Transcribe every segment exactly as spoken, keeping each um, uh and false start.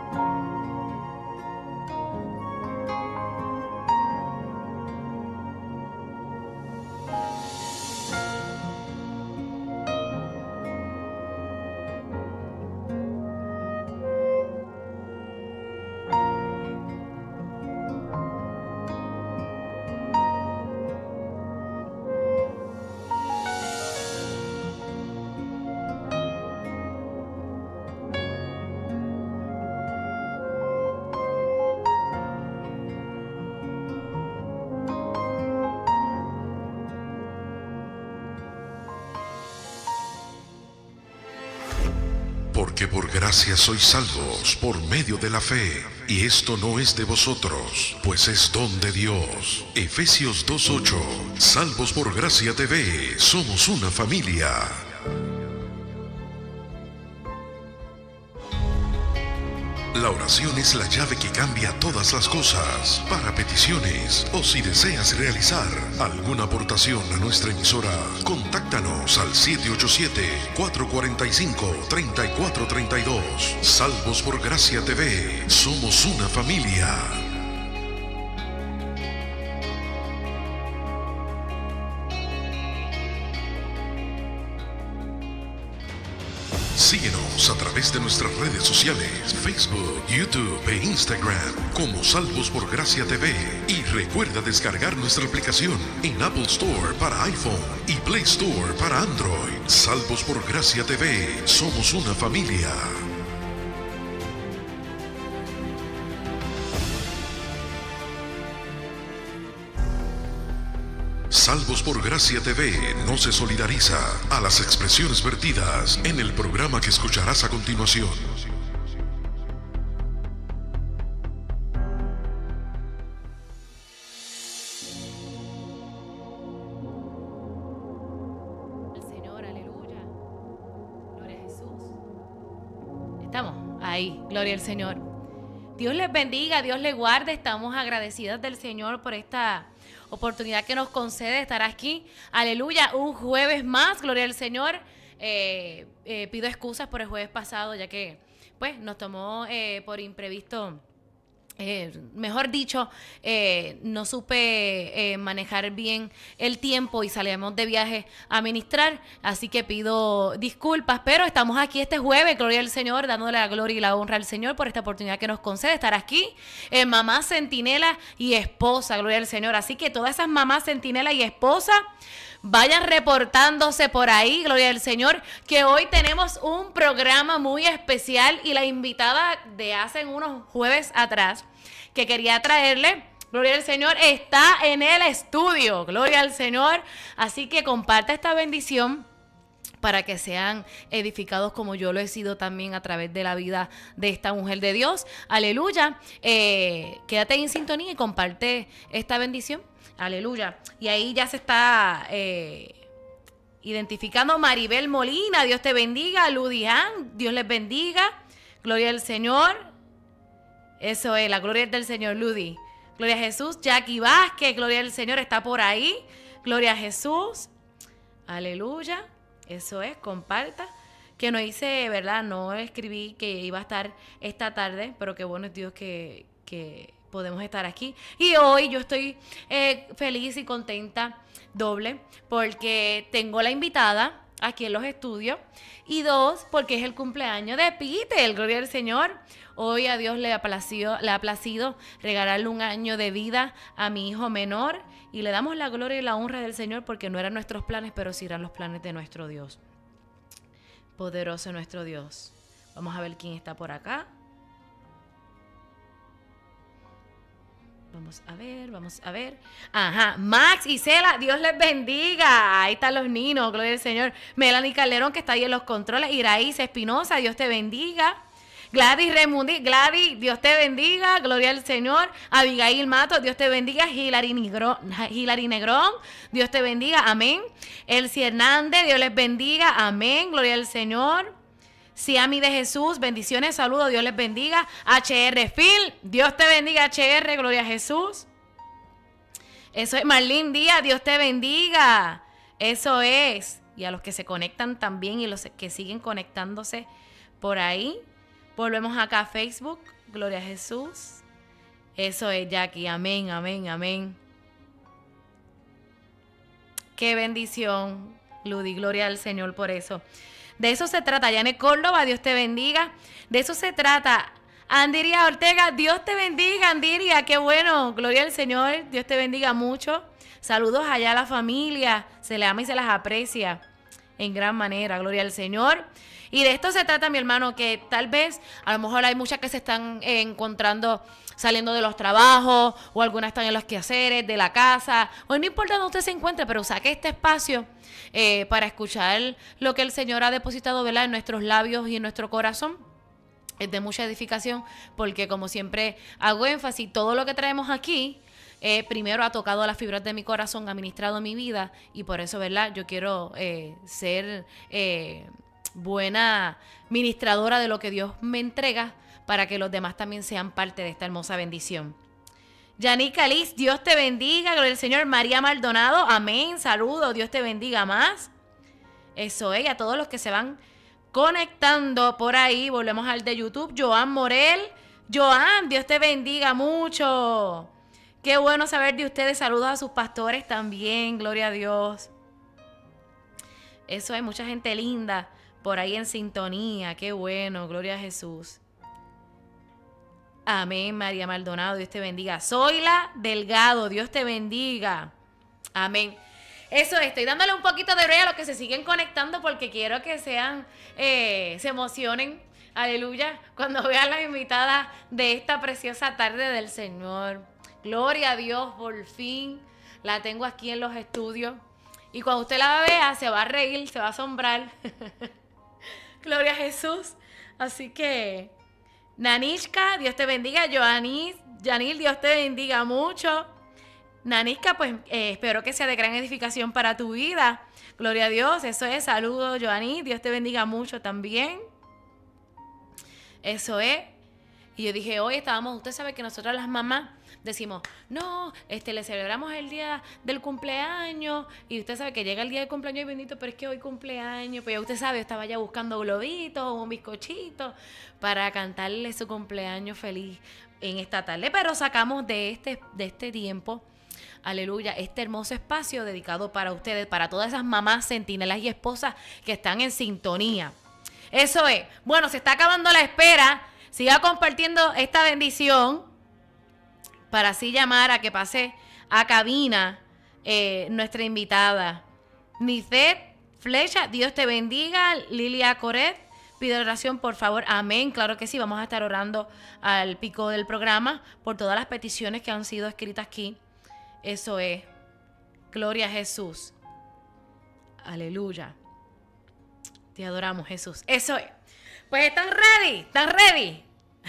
Porque por gracia sois salvos por medio de la fe, y esto no es de vosotros, pues es don de Dios. Efesios dos ocho. Salvos por gracia T V, somos una familia. La oración es la llave que cambia todas las cosas. Para peticiones o si deseas realizar alguna aportación a nuestra emisora, contáctanos al siete ocho siete, cuatro cuatro cinco, tres cuatro tres dos. Salvos por Gracia T V, somos una familia. Síguenos a través de nuestras redes sociales, Facebook, YouTube e Instagram como Salvos por Gracia T V. Y recuerda descargar nuestra aplicación en Apple Store para iPhone y Play Store para Android. Salvos por Gracia T V, somos una familia. Salvos por Gracia T V no se solidariza a las expresiones vertidas en el programa que escucharás a continuación. El Señor, aleluya. Gloria a Jesús. Estamos ahí, gloria al Señor. Dios les bendiga, Dios les guarde. Estamos agradecidas del Señor por esta oportunidad que nos concede de estar aquí. Aleluya, un jueves más, gloria al Señor. Eh, eh, pido excusas por el jueves pasado, ya que pues nos tomó eh, por imprevisto. Eh, mejor dicho, eh, no supe eh, manejar bien el tiempo y salimos de viaje a ministrar, así que pido disculpas, pero estamos aquí este jueves, gloria al Señor, dándole la gloria y la honra al Señor por esta oportunidad que nos concede estar aquí, eh, mamá, centinela y esposa, gloria al Señor, así que todas esas mamás, centinela y esposa, vayan reportándose por ahí, gloria al Señor, que hoy tenemos un programa muy especial y la invitada de hace unos jueves atrás que quería traerle, gloria al Señor, está en el estudio, gloria al Señor, así que comparte esta bendición para que sean edificados como yo lo he sido también a través de la vida de esta mujer de Dios, aleluya, eh, quédate en sintonía y comparte esta bendición. Aleluya. Y ahí ya se está eh, identificando Maribel Molina. Dios te bendiga. Ludian, Dios les bendiga. Gloria al Señor. Eso es, la gloria del Señor, Ludi. Gloria a Jesús. Jackie Vázquez, gloria al Señor, está por ahí. Gloria a Jesús. Aleluya. Eso es, comparta. Que no hice, ¿verdad? No escribí que iba a estar esta tarde, pero qué bueno es Dios que... que podemos estar aquí. Y hoy yo estoy eh, feliz y contenta doble porque tengo la invitada aquí en los estudios y dos, porque es el cumpleaños de Peter, gloria al Señor. Hoy a Dios le ha placido, le ha placido regalarle un año de vida a mi hijo menor y le damos la gloria y la honra del Señor porque no eran nuestros planes, pero sí eran los planes de nuestro Dios. Poderoso nuestro Dios. Vamos a ver quién está por acá. Vamos a ver, vamos a ver. Ajá, Max y Cela, Dios les bendiga. Ahí están los ninos, gloria al Señor. Melanie Calderón, que está ahí en los controles. Iraíz Espinosa, Dios te bendiga. Gladys Remundi, Gladys, Dios te bendiga. Gloria al Señor. Abigail Mato, Dios te bendiga. Hilary Negrón, Hilary Negrón, Dios te bendiga. Amén. Elsie Hernández, Dios les bendiga. Amén. Gloria al Señor. Siami de Jesús, bendiciones, saludos, Dios les bendiga. H R Phil, Dios te bendiga, H R, gloria a Jesús. Eso es, Marlene Díaz, Dios te bendiga. Eso es. Y a los que se conectan también y los que siguen conectándose por ahí, Volvemos acá a Facebook. Gloria a Jesús. Eso es, Jackie. Amén, amén, amén. Qué bendición, Ludi. Gloria al Señor por eso. De eso se trata. Janet Córdoba, Dios te bendiga. De eso se trata. Andiria Ortega, Dios te bendiga, Andiria. Qué bueno. Gloria al Señor. Dios te bendiga mucho. Saludos allá a la familia. Se les ama y se las aprecia en gran manera. Gloria al Señor. Y de esto se trata, mi hermano, que tal vez, a lo mejor hay muchas que se están eh, encontrando saliendo de los trabajos, o algunas están en los quehaceres de la casa, o no importa dónde usted se encuentre, pero saque este espacio eh, para escuchar lo que el Señor ha depositado, ¿verdad?, en nuestros labios y en nuestro corazón. Es de mucha edificación, porque como siempre hago énfasis, todo lo que traemos aquí, eh, primero ha tocado las fibras de mi corazón, ha ministrado mi vida, y por eso, ¿verdad?, yo quiero eh, ser eh, buena ministradora de lo que Dios me entrega, para que los demás también sean parte de esta hermosa bendición. Yanica Liz, Dios te bendiga. Gloria al Señor. María Maldonado, amén. Saludos, Dios te bendiga más. Eso es, a todos los que se van conectando por ahí. Volvemos al de YouTube. Joan Morel. Joan, Dios te bendiga mucho. Qué bueno saber de ustedes. Saludos a sus pastores también. Gloria a Dios. Eso es, mucha gente linda por ahí en sintonía. Qué bueno. Gloria a Jesús. Amén, María Maldonado, Dios te bendiga. Zoila Delgado, Dios te bendiga. Amén. Eso, estoy dándole un poquito de brea a los que se siguen conectando porque quiero que sean, eh, se emocionen, aleluya, cuando vean las invitadas de esta preciosa tarde del Señor. Gloria a Dios, por fin la tengo aquí en los estudios. Y cuando usted la vea, se va a reír, se va a asombrar. Gloria a Jesús. Así que... Nanishka, Dios te bendiga. Joanis, Yanil, Dios te bendiga mucho. Nanishka, pues eh, espero que sea de gran edificación para tu vida. Gloria a Dios, eso es. Saludos, Joanis, Dios te bendiga mucho también. Eso es. Y yo dije, hoy estábamos, usted sabe que nosotras las mamás decimos, no, este, le celebramos el día del cumpleaños, y usted sabe que llega el día del cumpleaños y bendito, pero es que hoy cumpleaños, pues ya usted sabe, yo estaba ya buscando globitos o un bizcochito para cantarle su cumpleaños feliz en esta tarde, pero sacamos de este, de este tiempo, aleluya, este hermoso espacio dedicado para ustedes, para todas esas mamás centinelas y esposas que están en sintonía. Eso es. Bueno, se está acabando la espera. Siga compartiendo esta bendición para así llamar a que pase a cabina eh, nuestra invitada. Nicet Flecha, Dios te bendiga. Lilia Coret, pide oración, por favor. Amén. Claro que sí, vamos a estar orando al pico del programa por todas las peticiones que han sido escritas aquí. Eso es. Gloria a Jesús. Aleluya. Te adoramos, Jesús. Eso es. Pues están ready, están ready.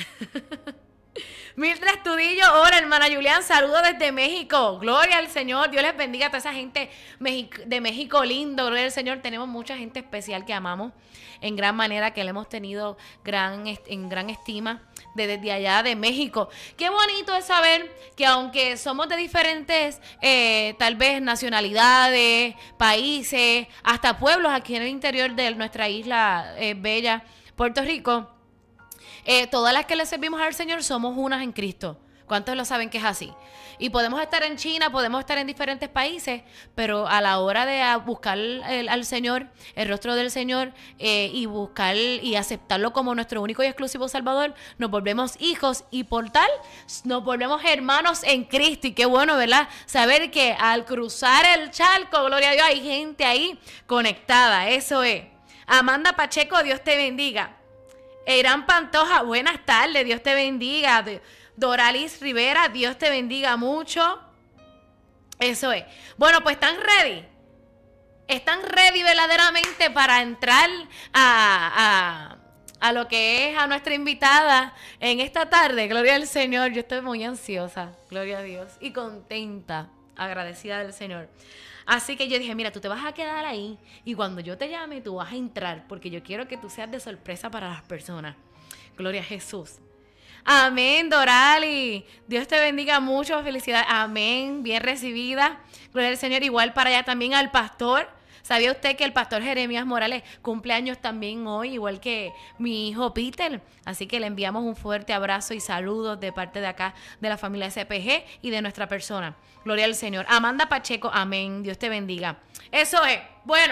Mildred Estudillo, hola hermana Julián, saludos desde México, gloria al Señor, Dios les bendiga a toda esa gente de México lindo, gloria al Señor. Tenemos mucha gente especial que amamos en gran manera, que le hemos tenido gran, en gran estima desde allá de México. Qué bonito es saber que aunque somos de diferentes eh, tal vez nacionalidades, países, hasta pueblos aquí en el interior de nuestra isla eh, bella Puerto Rico, Eh, todas las que le servimos al Señor somos unas en Cristo. ¿Cuántos lo saben que es así? Y podemos estar en China, podemos estar en diferentes países, pero a la hora de buscar el, al Señor, el rostro del Señor, eh, y buscar y aceptarlo como nuestro único y exclusivo Salvador, nos volvemos hijos y por tal nos volvemos hermanos en Cristo. Y qué bueno, ¿verdad? Saber que al cruzar el charco, gloria a Dios, hay gente ahí conectada. Eso es. Amanda Pacheco, Dios te bendiga. Irán Pantoja, buenas tardes, Dios te bendiga. Doralis Rivera, Dios te bendiga mucho. Eso es. Bueno, pues están ready. Están ready verdaderamente para entrar a, a, a lo que es a nuestra invitada en esta tarde. Gloria al Señor. Yo estoy muy ansiosa, gloria a Dios, y contenta, agradecida del Señor. Así que yo dije, mira, tú te vas a quedar ahí y cuando yo te llame, tú vas a entrar, porque yo quiero que tú seas de sorpresa para las personas. Gloria a Jesús. Amén, Dorali. Dios te bendiga mucho. Felicidades. Amén. Bien recibida. Gloria al Señor. Igual para allá también al pastor. ¿Sabía usted que el pastor Jeremías Morales cumple años también hoy, igual que mi hijo Peter? Así que le enviamos un fuerte abrazo y saludos de parte de acá, de la familia S P G y de nuestra persona. Gloria al Señor. Amanda Pacheco, amén. Dios te bendiga. Eso es. Bueno,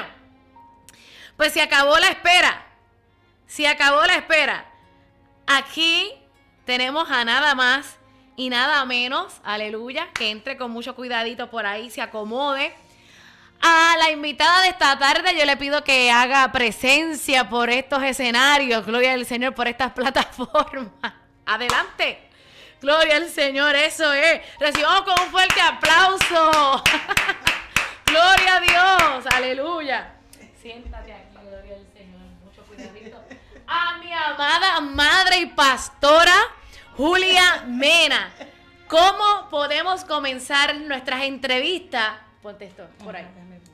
pues se acabó la espera. Se acabó la espera. Aquí tenemos a nada más y nada menos, aleluya, que entre con mucho cuidadito por ahí, se acomode. A la invitada de esta tarde yo le pido que haga presencia por estos escenarios, gloria al Señor, por estas plataformas. Adelante, gloria al Señor, eso es. Recibamos con un fuerte aplauso. Gloria a Dios, aleluya. Siéntate aquí, gloria al Señor, mucho cuidadito. A mi amada madre y pastora Julia Mena. ¿Cómo podemos comenzar nuestras entrevistas? Ponte esto por ahí.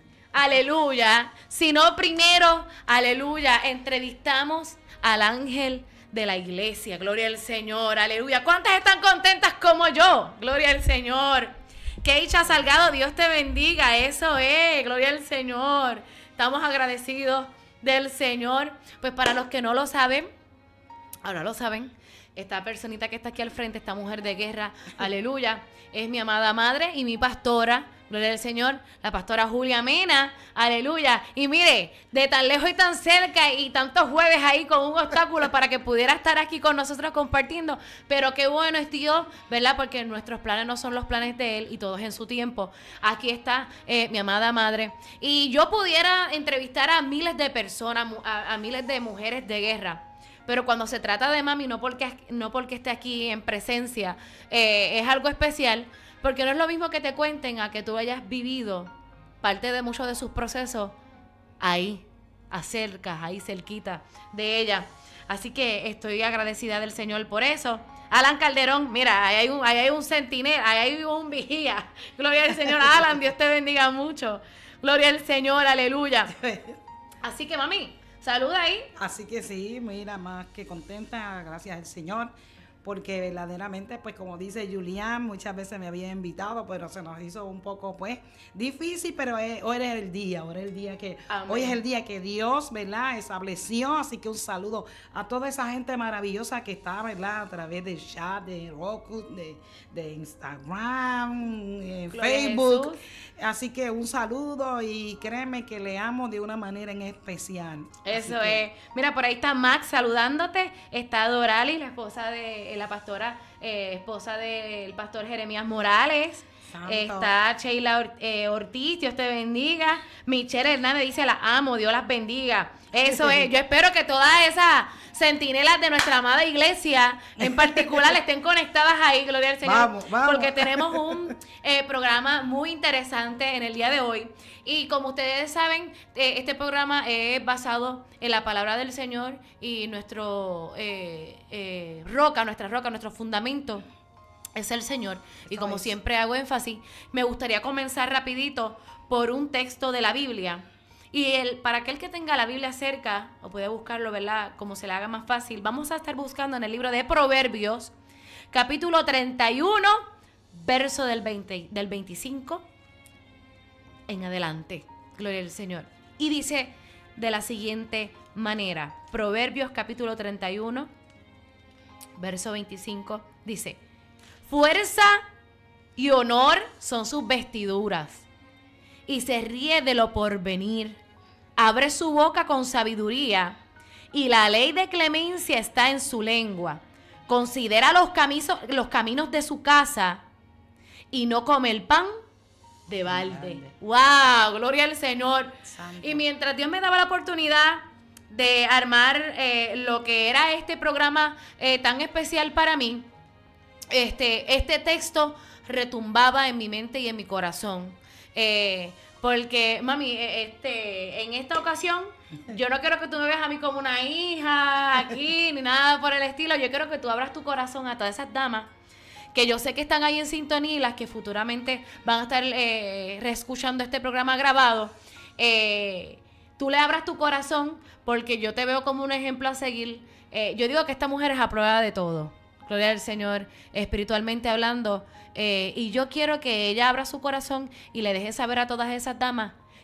Aleluya. Si no, primero, aleluya, entrevistamos al ángel de la iglesia. Gloria al Señor. Aleluya. ¿Cuántas están contentas como yo? Gloria al Señor. Keisha Salgado, Dios te bendiga. Eso es. Gloria al Señor. Estamos agradecidos del Señor. Pues para los que no lo saben, ahora lo saben. Esta personita que está aquí al frente, esta mujer de guerra, aleluya, es mi amada madre y mi pastora, gloria al Señor, la pastora Julia Mena, aleluya. Y mire, de tan lejos y tan cerca y tantos jueves ahí con un obstáculo para que pudiera estar aquí con nosotros compartiendo, pero qué bueno es Dios, ¿verdad? Porque nuestros planes no son los planes de Él y todos en su tiempo. Aquí está eh, mi amada madre. Y yo pudiera entrevistar a miles de personas, a, a miles de mujeres de guerra. Pero cuando se trata de mami, no porque, no porque esté aquí en presencia, eh, es algo especial, porque no es lo mismo que te cuenten a que tú hayas vivido parte de muchos de sus procesos ahí, acerca, ahí cerquita de ella. Así que estoy agradecida del Señor por eso. Alan Calderón, mira, ahí hay un, ahí hay un centinela, ahí hay un vigía. Gloria al Señor. Alan, Dios te bendiga mucho. Gloria al Señor, aleluya. Así que mami, saluda ahí. Así que sí, mira, más que contenta, gracias al Señor, porque verdaderamente, pues como dice Julián, muchas veces me había invitado, pero se nos hizo un poco, pues, difícil, pero es, hoy es el día, hoy es el día que, Amén. Hoy es el día que Dios, ¿verdad?, estableció, así que un saludo a toda esa gente maravillosa que está, ¿verdad?, a través del chat, de Roku, de, de Instagram, eh, Facebook, así que un saludo y créeme que le amo de una manera en especial. Eso que, es. Mira, por ahí está Max saludándote, está Dorali, la esposa de la pastora, eh, esposa del pastor Jeremías Morales. Santo. Está Sheila Or eh, Ortiz, Dios te bendiga. Michelle Hernández dice, la amo, Dios las bendiga. Eso es, yo espero que todas esas centinelas de nuestra amada iglesia, en particular, estén conectadas ahí, gloria al Señor. Vamos, vamos. Porque tenemos un eh, programa muy interesante en el día de hoy. Y como ustedes saben, eh, este programa es basado en la palabra del Señor y nuestro eh, eh, roca, nuestra roca, nuestro fundamento es el Señor. Y como siempre hago énfasis, me gustaría comenzar rapidito por un texto de la Biblia. Y el, para aquel que tenga la Biblia cerca, o puede buscarlo, ¿verdad?, como se le haga más fácil, vamos a estar buscando en el libro de Proverbios, capítulo treinta y uno, verso del, veinte, del veinticinco en adelante. Gloria al Señor. Y dice de la siguiente manera, Proverbios capítulo treinta y uno, verso veinticinco, dice: fuerza y honor son sus vestiduras, y se ríe de lo porvenir. Abre su boca con sabiduría, y la ley de clemencia está en su lengua. Considera los caminos, los caminos de su casa, y no come el pan de balde. ¡Wow! Gloria al Señor. Santo. Y mientras Dios me daba la oportunidad de armar eh, lo que era este programa eh, tan especial para mí, este, este texto retumbaba en mi mente y en mi corazón. Eh, porque, mami, este, en esta ocasión, yo no quiero que tú me veas a mí como una hija aquí, ni nada por el estilo. Yo quiero que tú abras tu corazón a todas esas damas que yo sé que están ahí en sintonía y las que futuramente van a estar eh, reescuchando este programa grabado. Eh, tú le abras tu corazón porque yo te veo como un ejemplo a seguir. Eh, yo digo que esta mujer es a prueba de todo. Gloria al Señor, espiritualmente hablando. Eh, y yo quiero que ella abra su corazón y le deje saber a todas esas damas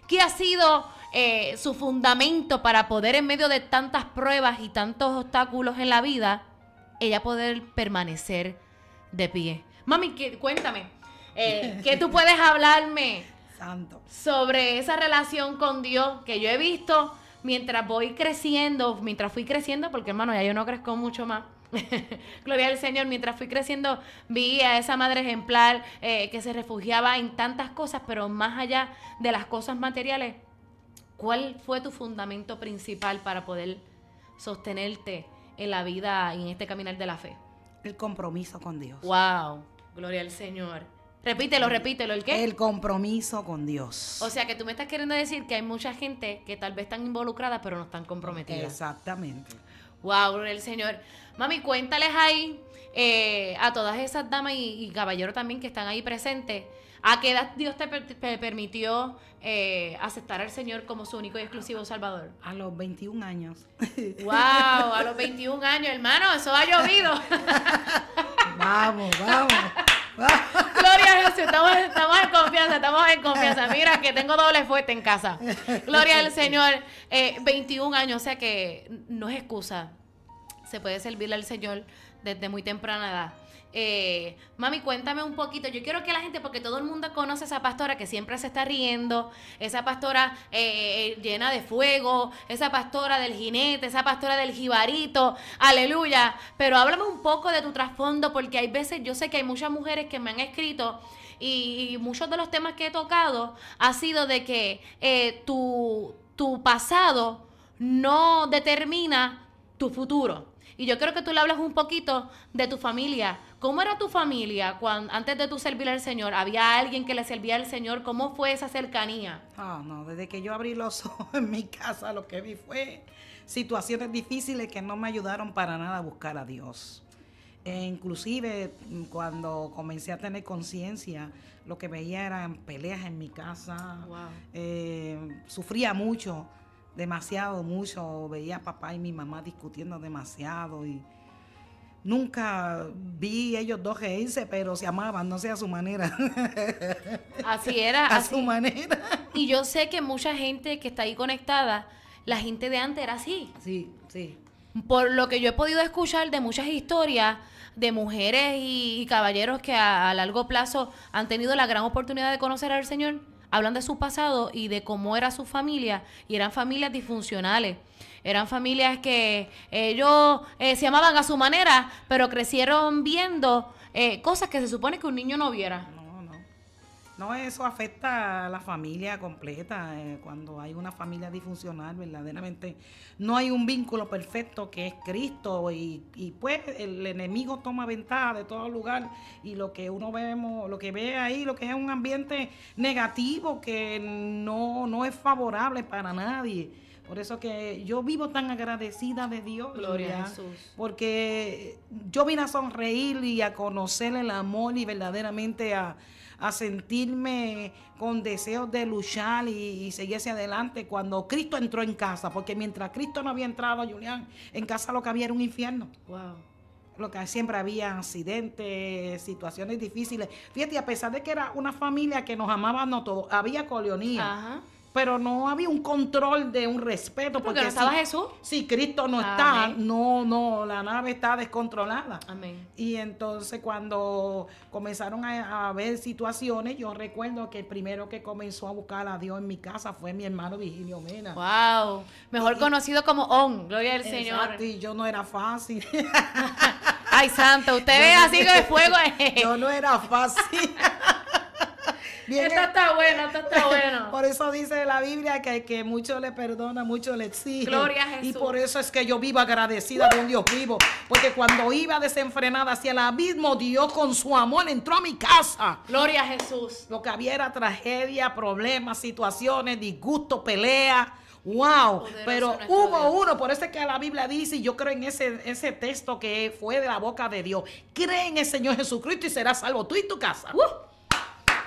¿Qué ha sido eh, su fundamento para poder, en medio de tantas pruebas y tantos obstáculos en la vida, ella poder permanecer de pie? Mami, ¿qué, cuéntame, eh, ¿qué tú puedes hablarme Santo. sobre esa relación con Dios que yo he visto mientras voy creciendo, mientras fui creciendo, porque hermano, ya yo no crezco mucho más. Gloria al Señor. Mientras fui creciendo vi a esa madre ejemplar eh, que se refugiaba en tantas cosas, pero más allá de las cosas materiales, ¿cuál fue tu fundamento principal para poder sostenerte en la vida y en este caminar de la fe? El compromiso con Dios. Wow, gloria al Señor. Repítelo, repítelo, ¿el qué? El compromiso con Dios. O sea, que tú me estás queriendo decir que hay mucha gente que tal vez están involucradas, pero no están comprometidas. Exactamente. Wow, gloria al Señor. Mami, cuéntales ahí eh, a todas esas damas y, y caballeros también que están ahí presentes, ¿a qué edad Dios te, per te permitió eh, aceptar al Señor como su único y exclusivo Salvador? A los veintiún años. Wow, a los veintiún años, hermano, eso ha llovido. Vamos, vamos. Gloria a Jesús, estamos, estamos en confianza, estamos en confianza. Mira que tengo doble fuerte en casa. Gloria al Señor. Eh, veintiún años, o sea que no es excusa. Se puede servirle al Señor desde muy temprana edad. Eh, mami, cuéntame un poquito. Yo quiero que la gente, porque todo el mundo conoce a esa pastora que siempre se está riendo, esa pastora eh, llena de fuego, esa pastora del jinete, esa pastora del jibarito, aleluya. Pero háblame un poco de tu trasfondo, porque hay veces, yo sé que hay muchas mujeres que me han escrito y, y muchos de los temas que he tocado ha sido de que eh, tu, tu pasado no determina tu futuro. Y yo quiero que tú le hables un poquito de tu familia. ¿Cómo era tu familia cuando, antes de tú servir al Señor? ¿Había alguien que le servía al Señor? ¿Cómo fue esa cercanía? Oh, no, desde que yo abrí los ojos en mi casa, lo que vi fue situaciones difíciles que no me ayudaron para nada a buscar a Dios. E inclusive cuando comencé a tener conciencia, lo que veía eran peleas en mi casa. Wow. Eh, sufría mucho. Demasiado, mucho. Veía a papá y mi mamá discutiendo demasiado y nunca vi ellos dos reírse, pero se amaban, no sé, a su manera. Así era. A así. su manera. Y yo sé que mucha gente que está ahí conectada, la gente de antes era así. Sí, sí. Por lo que yo he podido escuchar de muchas historias de mujeres y, y caballeros que a, a largo plazo han tenido la gran oportunidad de conocer al Señor, hablan de su pasado y de cómo era su familia, y eran familias disfuncionales. Eran familias que ellos eh, se amaban a su manera, pero crecieron viendo eh, cosas que se supone que un niño no viera. No, no. No, eso afecta a la familia completa. Eh, cuando hay una familia disfuncional, verdaderamente no hay un vínculo perfecto que es Cristo. Y, y pues el enemigo toma ventaja de todo lugar. Y lo que uno vemos, lo que ve ahí, lo que es un ambiente negativo que no, no es favorable para nadie. Por eso que yo vivo tan agradecida de Dios, Gloria a Jesús. Porque yo vine a sonreír y a conocer el amor y verdaderamente a, a sentirme con deseos de luchar y, y seguir hacia adelante cuando Cristo entró en casa. Porque mientras Cristo no había entrado, Julián, en casa lo que había era un infierno. Wow. Lo que siempre había accidentes, situaciones difíciles. Fíjate, a pesar de que era una familia que nos amábamos todos, había coleonía. Ajá. Pero no había un control de un respeto. Porque Porque no estaba si, Jesús. si Cristo no Amén. está, no, no, la nave está descontrolada. Amén. Y entonces cuando comenzaron a, a haber situaciones, yo recuerdo que el primero que comenzó a buscar a Dios en mi casa fue mi hermano Virgilio Mena. Wow. Mejor Y- conocido como On. Gloria al Señor. Exacto, y yo no era fácil. Ay, santo, usted ve así de fuego. Yo no era fácil. Bien, Esto está bueno, esto está bueno. por eso dice la Biblia que, que mucho le perdona, mucho le exige. Gloria a Jesús. Y por eso es que yo vivo agradecida de un Dios vivo. Porque cuando iba desenfrenada hacia el abismo, Dios con su amor entró a mi casa. Gloria a Jesús. Lo que había era tragedia, problemas, situaciones, disgusto, pelea. Wow, Poderoso pero nuestro hubo Dios. uno, por eso es que la Biblia dice, y yo creo en ese, ese texto que fue de la boca de Dios, cree en el Señor Jesucristo y serás salvo tú y tu casa. Uh. Hay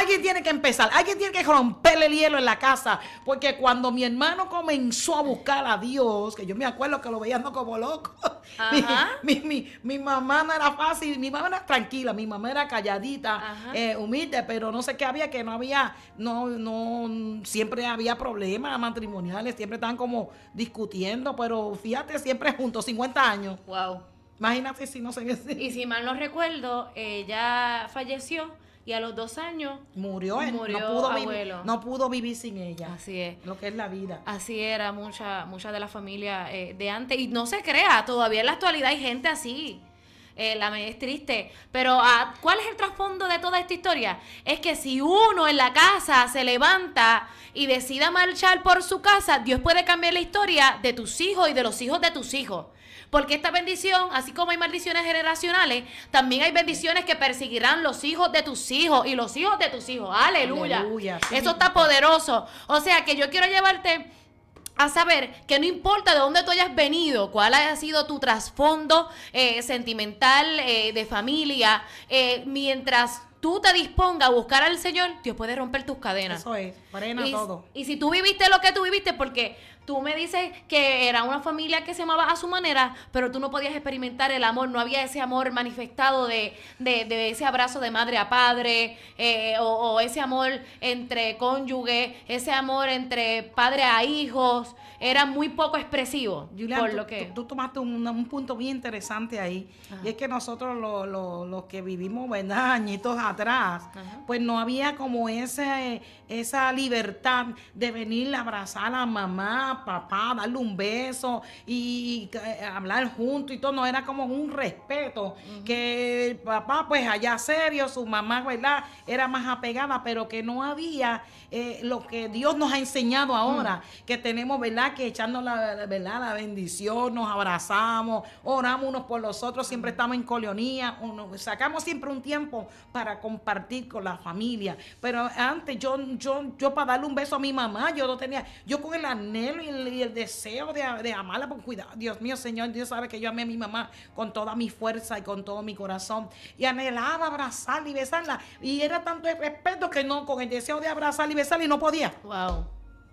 alguien tiene que empezar, alguien tiene que romperle el hielo en la casa, porque cuando mi hermano comenzó a buscar a Dios, que yo me acuerdo que lo veía andando como loco, mi, mi, mi, mi mamá no era fácil, mi mamá era tranquila, mi mamá era calladita, eh, humilde, pero no sé qué había, que no había, no, no, siempre había problemas matrimoniales, siempre estaban como discutiendo, pero fíjate, siempre juntos, cincuenta años. Wow. Imagínate si no se ve así. Y si mal no recuerdo, ella falleció y a los dos años murió, él, murió no pudo abuelo. Vivir, no pudo vivir sin ella. Así es. Lo que es la vida. Así era mucha, mucha de la familia eh, de antes. Y no se crea, todavía en la actualidad hay gente así. Eh, la es triste. Pero ah, ¿cuál es el trasfondo de toda esta historia? Es que si uno en la casa se levanta y decida marchar por su casa, Dios puede cambiar la historia de tus hijos y de los hijos de tus hijos. Porque esta bendición, así como hay maldiciones generacionales, también hay bendiciones que perseguirán los hijos de tus hijos y los hijos de tus hijos. Aleluya. Aleluya, sí. Eso está poderoso. O sea que yo quiero llevarte a saber que no importa de dónde tú hayas venido, cuál haya sido tu trasfondo eh, sentimental, eh, de familia, eh, mientras tú te dispongas a buscar al Señor, Dios puede romper tus cadenas. Eso es, frena y, todo. Y si tú viviste lo que tú viviste, porque tú me dices que era una familia que se amaba a su manera, pero tú no podías experimentar el amor, no había ese amor manifestado de, de, de ese abrazo de madre a padre, eh, o, o ese amor entre cónyuge, ese amor entre padre a hijos, era muy poco expresivo. Julián, por tú, lo que... tú, tú tomaste un, un punto bien interesante ahí. Ajá. Y es que nosotros los lo, lo que vivimos, ¿verdad?, añitos atrás, ajá, pues no había como ese, esa libertad de venir a abrazar a la mamá, papá, darle un beso y, y eh, hablar juntos y todo. No era como un respeto, uh-huh, que el papá pues allá serio, su mamá, ¿verdad?, era más apegada, pero que no había eh, lo que Dios nos ha enseñado ahora, uh-huh, que tenemos, ¿verdad?, que echarnos la, ¿verdad?, la bendición, nos abrazamos, oramos unos por los otros, siempre estamos en colonía, uno, sacamos siempre un tiempo para compartir con la familia. Pero antes yo, yo, yo para darle un beso a mi mamá, yo lo tenía, yo con el anhelo y el, y el deseo de, de amarla, por cuidado. Dios mío, Señor, Dios sabe que yo amé a mi mamá con toda mi fuerza y con todo mi corazón, y anhelaba abrazarla y besarla, y era tanto el respeto que no, con el deseo de abrazarla y besarla, y no podía. Wow.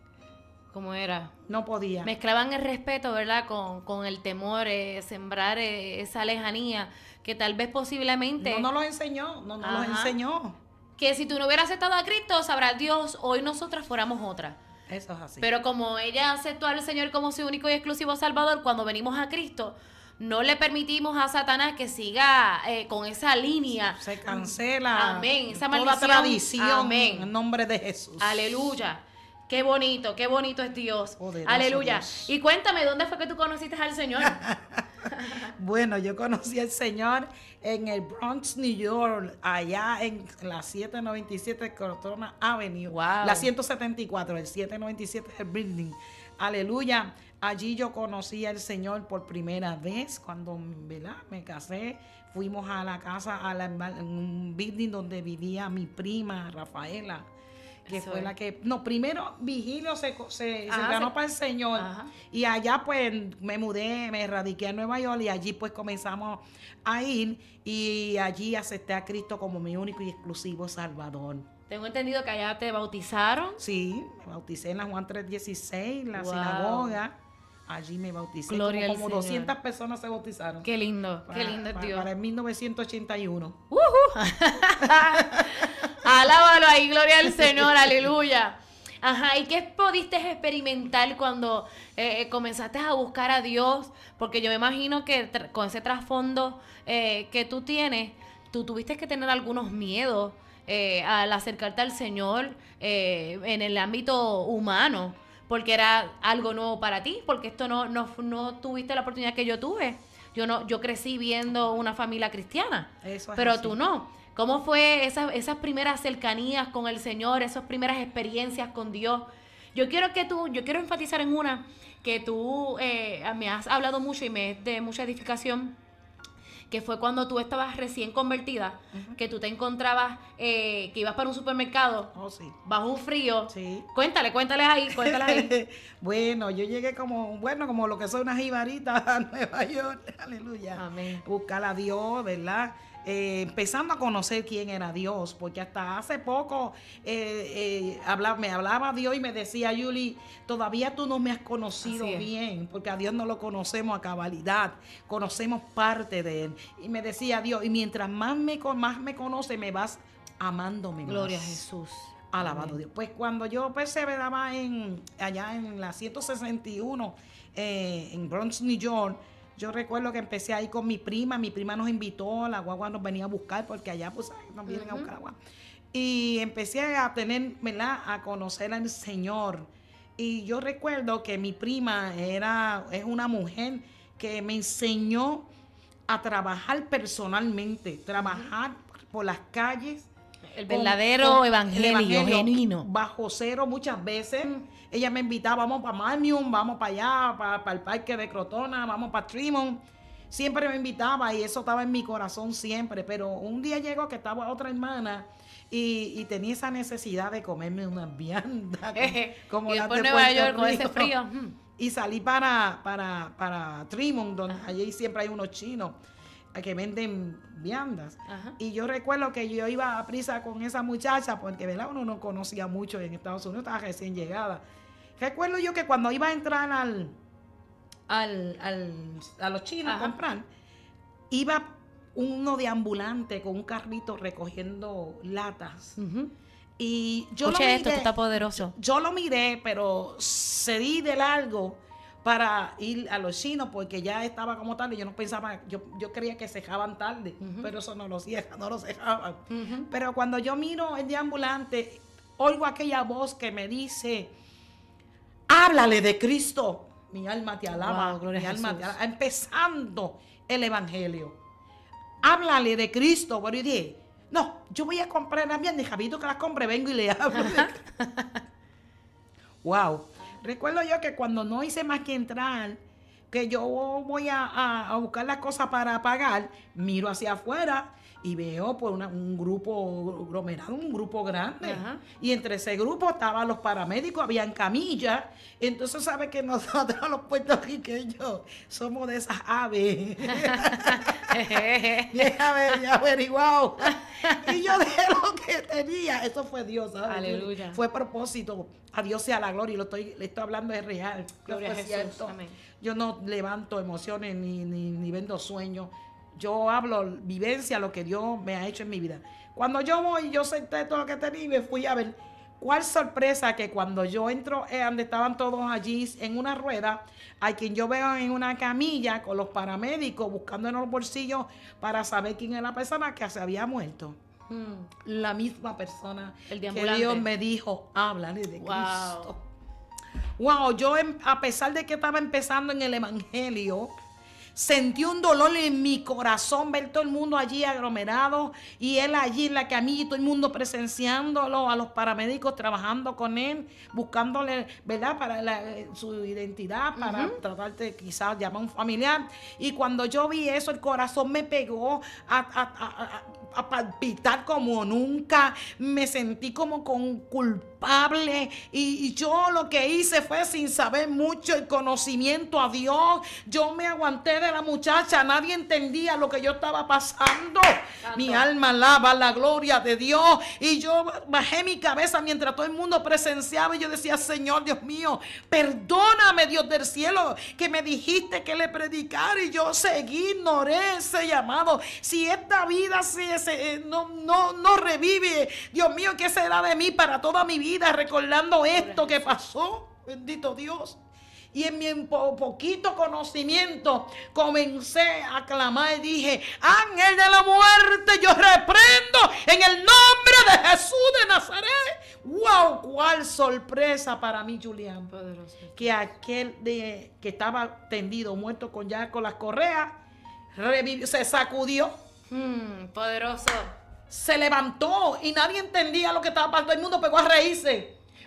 ¿Cómo era? No podía. Mezclaban el respeto, ¿verdad?, con, con el temor, eh, sembrar eh, esa lejanía que tal vez posiblemente... No nos lo enseñó, no nos lo enseñó. Que si tú no hubieras aceptado a Cristo, sabrá Dios, hoy nosotras fuéramos otra. Eso es así. Pero como ella aceptó al Señor como su único y exclusivo Salvador, cuando venimos a Cristo, no le permitimos a Satanás que siga eh, con esa línea. Se cancela. Amén. Esa toda maldición. tradición. Amén. En nombre de Jesús. Aleluya. Qué bonito, qué bonito es Dios. Poderoso Aleluya. Dios. Y cuéntame, ¿dónde fue que tú conociste al Señor? Bueno, yo conocí al Señor en el Bronx, New York, allá en la setecientos noventa y siete Cortona Avenue. Wow. La ciento setenta y cuatro, el setecientos noventa y siete el building. Aleluya. Allí yo conocí al Señor por primera vez cuando, ¿verdad?, me casé. Fuimos a la casa, a la, en un building donde vivía mi prima Rafaela, que Eso fue es. la que, no, primero Vigilio se, se, Ajá, se ganó se... para el Señor. Ajá. Y allá pues me mudé, me radiqué a Nueva York, y allí pues comenzamos a ir, y allí acepté a Cristo como mi único y exclusivo Salvador. Tengo entendido que allá te bautizaron. Sí, me bauticé en la Juan tres dieciséis, la wow. sinagoga. Allí me bauticé. Gloria como, como al doscientas Señor. Personas se bautizaron. Qué lindo, para, qué lindo para, Dios. Para el mil novecientos ochenta y uno. Uh-huh. Alábalo ahí, gloria al Señor, aleluya. Ajá, ¿y qué pudiste experimentar cuando eh, comenzaste a buscar a Dios? Porque yo me imagino que tra- con ese trasfondo eh, que tú tienes, tú tuviste que tener algunos miedos eh, al acercarte al Señor eh, en el ámbito humano, porque era algo nuevo para ti, porque esto no, no, no tuviste la oportunidad que yo tuve. Yo no, yo crecí viendo una familia cristiana, Eso es pero así. tú no. ¿Cómo fue esas, esas primeras cercanías con el Señor, esas primeras experiencias con Dios? Yo quiero que tú, yo quiero enfatizar en una que tú eh, me has hablado mucho y me es de mucha edificación, que fue cuando tú estabas recién convertida, uh-huh. que tú te encontrabas, eh, que ibas para un supermercado, oh, sí. bajo un frío. Sí. Cuéntale, cuéntale ahí, cuéntale ahí. Bueno, yo llegué como, bueno, como lo que soy una jibarita a Nueva York, aleluya. Amén. Buscar a Dios, ¿verdad? eh, empezando a conocer quién era Dios, porque hasta hace poco eh, eh, hablaba, me hablaba Dios y me decía, Yuli, todavía tú no me has conocido bien, porque a Dios no lo conocemos a cabalidad, conocemos parte de Él. Y me decía Dios, y mientras más me, más me conoce, me vas amándome más. Gloria a Jesús. Alabado Dios. Pues cuando yo perseveraba en, allá en la ciento sesenta y uno, eh, en Bronx, New York, yo recuerdo que empecé ahí con mi prima. Mi prima nos invitó, la guagua nos venía a buscar porque allá pues nos vienen uh-huh. a buscar agua. Y empecé a tener, ¿verdad? A conocer al Señor. Y yo recuerdo que mi prima era, es una mujer que me enseñó a trabajar personalmente, trabajar uh-huh. por las calles. El verdadero con, con evangelio, el evangelio genuino. Bajo cero muchas veces. Mm. Ella me invitaba, vamos para Marmion, vamos para allá, para, para el parque de Crotona, vamos para Tremont. Siempre me invitaba y eso estaba en mi corazón siempre. Pero un día llegó que estaba otra hermana y, y tenía esa necesidad de comerme unas viandas. Como y las después de Nueva Puerto York con Rico. ese frío. Y salí para, para, para Tremont, donde Ajá. allí siempre hay unos chinos que venden viandas. Ajá. Y yo recuerdo que yo iba a prisa con esa muchacha porque, ¿verdad? Uno no conocía mucho en Estados Unidos, estaba recién llegada. Recuerdo yo que cuando iba a entrar al, al, al a los chinos Ajá. a comprar, iba uno de ambulante con un carrito recogiendo latas. Uh-huh. Y yo Escuche lo miré, esto, esto está poderoso. Yo lo miré, pero cedí de largo para ir a los chinos porque ya estaba como tarde. Yo no pensaba, yo, yo creía que cejaban tarde, uh-huh. pero eso no lo cierra, no lo cejaban. Uh-huh. Pero cuando yo miro el deambulante, oigo aquella voz que me dice, háblale de Cristo. Mi alma te alaba, wow, mi alma te alaba. Empezando el evangelio. Háblale de Cristo. Pero yo dije, no, yo voy a comprar las viandas, Javito que las compre, vengo y le hablo. Wow. Recuerdo yo que cuando no hice más que entrar, que yo voy a, a, a buscar las cosas para pagar, miro hacia afuera y veo por una, un grupo aglomerado, un grupo grande. Ajá. Y entre ese grupo estaban los paramédicos, habían camillas. Entonces, ¿sabe que nosotros los puertorriqueños somos de esas aves? Vieja, había averiguado. Y yo dejé lo que tenía. Eso fue Dios, ¿sabes? Aleluya. Fue propósito. A Dios sea la gloria. Y lo estoy, le estoy hablando de real. Gloria a Jesús. Amén. Yo no levanto emociones ni, ni, ni vendo sueños. Yo hablo vivencia, lo que Dios me ha hecho en mi vida. Cuando yo voy, yo senté todo lo que tenía y me fui a ver. Cuál sorpresa que cuando yo entro, eh, donde estaban todos allí en una rueda, a quien yo veo en una camilla con los paramédicos buscando en los bolsillos para saber quién es la persona que se había muerto. Hmm. La misma persona El que Dios me dijo, háblale de wow. Cristo. Wow, yo a pesar de que estaba empezando en el evangelio, sentí un dolor en mi corazón ver todo el mundo allí aglomerado y él allí en la camilla y todo el mundo presenciándolo, a los paramédicos trabajando con él, buscándole, ¿verdad?, para la, su identidad, para uh-huh. tratar de quizás llamar a un familiar. Y cuando yo vi eso, el corazón me pegó a, a, a, a, a palpitar como nunca. Me sentí como con culpable y, y yo lo que hice fue, sin saber mucho el conocimiento a Dios, yo me aguanté de la muchacha, nadie entendía lo que yo estaba pasando. Santo. Mi alma alaba la gloria de Dios y yo bajé mi cabeza mientras todo el mundo presenciaba y yo decía, Señor Dios mío, perdóname, Dios del cielo, que me dijiste que le predicara y yo seguí, ignoré ese llamado. Si esta vida se, se, no, no, no revive, Dios mío, ¿qué será de mí para toda mi vida recordando esto que pasó? Bendito Dios. Y en mi po poquito conocimiento comencé a clamar y dije, ángel de la muerte, yo reprendo en el nombre de Jesús de Nazaret. ¡Wow! ¡Cuál sorpresa para mí, Julián! Poderoso. Que aquel de, que estaba tendido, muerto con ya con las correas, revivió, se sacudió. Hmm, poderoso. Se levantó y nadie entendía lo que estaba pasando. El mundo pegó a reírse.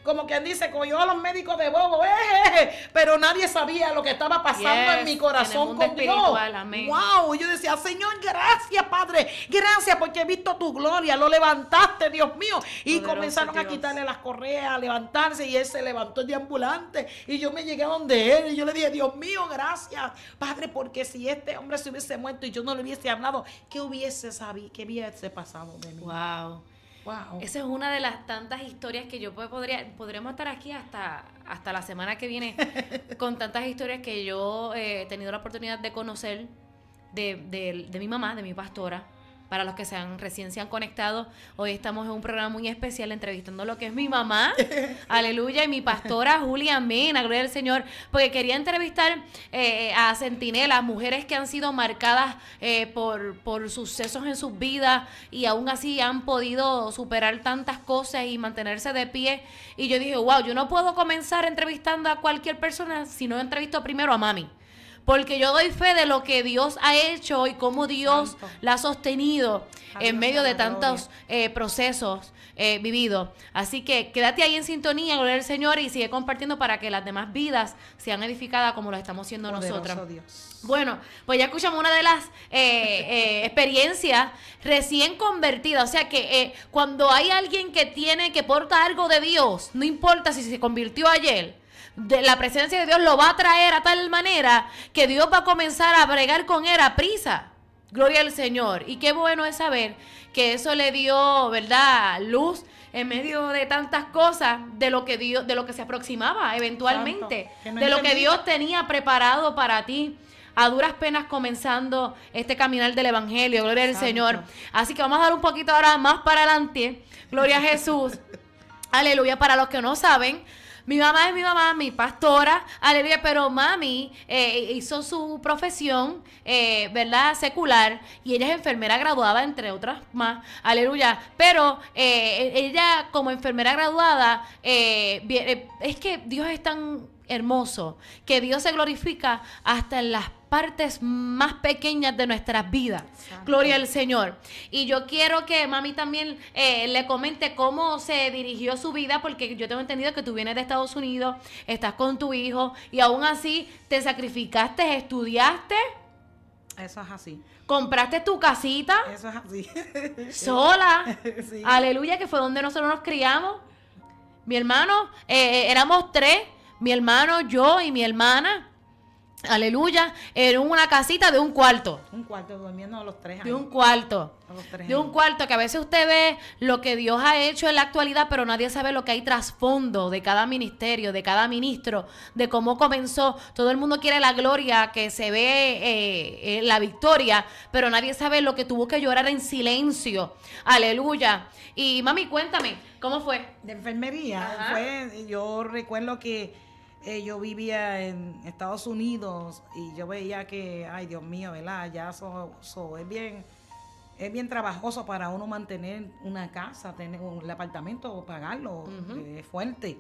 como quien dice, cogió a los médicos de bobo, eh, eh, eh, pero nadie sabía lo que estaba pasando Yes, en mi corazón en el con mundo Dios. espiritual, amén. Wow, yo decía, Señor, gracias, Padre, gracias porque he visto tu gloria, lo levantaste, Dios mío. Y Poderoso comenzaron Dios. a quitarle las correas, a levantarse, y él se levantó de ambulante, y yo me llegué a donde él, y yo le dije, Dios mío, gracias, Padre, porque si este hombre se hubiese muerto y yo no le hubiese hablado, ¿qué hubiese sabido? ¿Qué hubiese pasado de mí? Wow. Wow. Esa es una de las tantas historias que yo podría, podríamos estar aquí hasta, hasta la semana que viene con tantas historias que yo eh, he tenido la oportunidad de conocer de, de, de mi mamá, de mi pastora. Para los que se han, recién se han conectado, hoy estamos en un programa muy especial entrevistando lo que es mi mamá, aleluya, y mi pastora Julia Mena, gloria al Señor, porque quería entrevistar eh, a centinelas, mujeres que han sido marcadas eh, por, por sucesos en sus vidas y aún así han podido superar tantas cosas y mantenerse de pie. Y yo dije, wow, yo no puedo comenzar entrevistando a cualquier persona si no entrevisto primero a mami. Porque yo doy fe de lo que Dios ha hecho y cómo Dios Santo. la ha sostenido A en Dios medio sea de la tantos gloria. eh, procesos eh, vividos. Así que quédate ahí en sintonía, gloria al Señor, y sigue compartiendo para que las demás vidas sean edificadas como lo estamos haciendo Poderoso nosotras. Dios. Bueno, pues ya escuchamos una de las eh, eh, experiencias recién convertidas. O sea que eh, cuando hay alguien que tiene, que porta algo de Dios, no importa si se convirtió ayer, de la presencia de Dios lo va a traer a tal manera que Dios va a comenzar a bregar con él a prisa. Gloria al Señor. Y qué bueno es saber que eso le dio, ¿verdad?, luz en medio de tantas cosas de lo que Dios, de lo que se aproximaba eventualmente, Santo, que no de lo que entendía. Dios tenía preparado para ti. A duras penas comenzando este caminar del Evangelio, gloria al Santo. Señor. Así que vamos a dar un poquito ahora más para adelante. Gloria a Jesús. Aleluya. Para los que no saben, mi mamá es mi mamá, mi pastora, aleluya, pero mami eh, hizo su profesión, eh, ¿verdad?, secular, y ella es enfermera graduada, entre otras más, aleluya, pero eh, ella como enfermera graduada, eh, bien, eh, es que Dios es tan hermoso, que Dios se glorifica hasta en las partes más pequeñas de nuestras vidas. Santo. Gloria al Señor. Y yo quiero que mami también eh, le comente cómo se dirigió su vida, porque yo tengo entendido que tú vienes de Estados Unidos, estás con tu hijo y aún así te sacrificaste, estudiaste, Eso es así. compraste tu casita Eso es así. sola. Sí. Aleluya, que fue donde nosotros nos criamos. Mi hermano, eh, éramos tres, mi hermano, yo y mi hermana. Aleluya, en una casita de un cuarto. Un cuarto durmiendo a los tres años. De un cuarto. A los tres De un años. cuarto que a veces usted ve lo que Dios ha hecho en la actualidad, pero nadie sabe lo que hay trasfondo de cada ministerio, de cada ministro, de cómo comenzó. Todo el mundo quiere la gloria que se ve, eh, eh, la victoria, pero nadie sabe lo que tuvo que llorar en silencio. Aleluya. Y mami, cuéntame, ¿cómo fue? De enfermería. Ajá. Fue, yo recuerdo que eh, yo vivía en Estados Unidos y yo veía que, ay Dios mío, ¿verdad? Ya eso, eso es bien, es bien trabajoso para uno mantener una casa, tener un el apartamento, pagarlo, Ujú. eh, es fuerte.